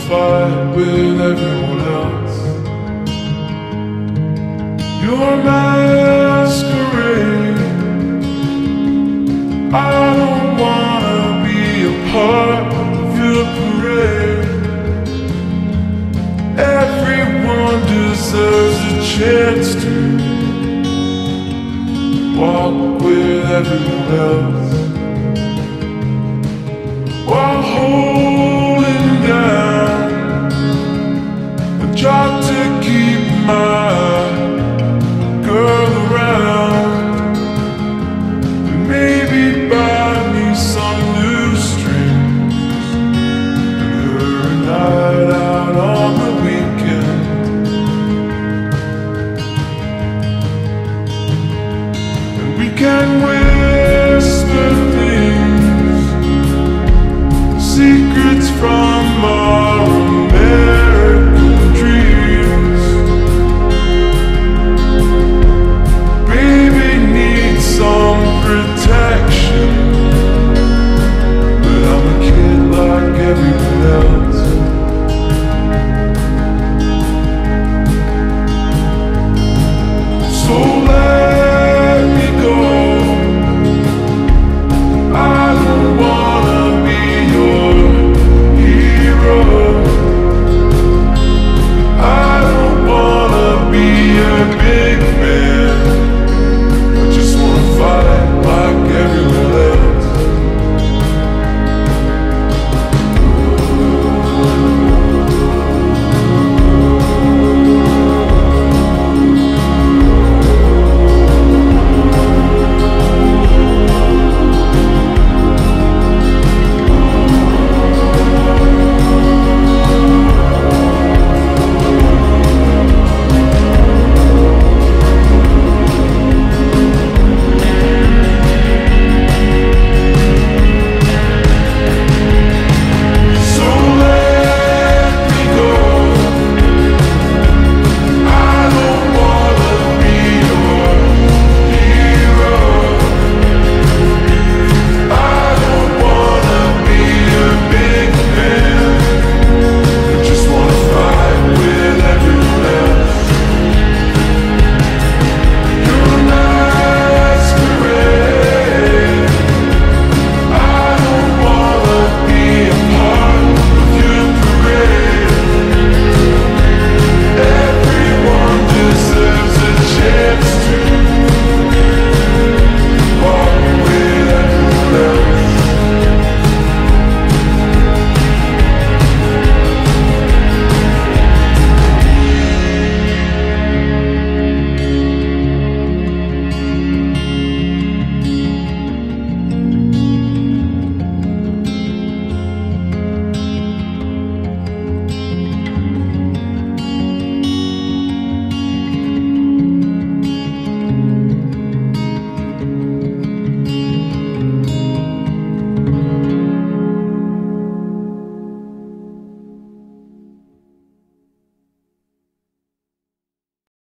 fight with everyone else. Your masquerade. I don't wanna be a part of your parade. Everyone deserves a chance to walk with everyone else, while holding down a job to keep my girl around, and maybe buy me some new strings and her a night out on the weekend. And we can whisper things, secrets from our American dreams. Baby needs some protection, but I'm a kid like everyone else. So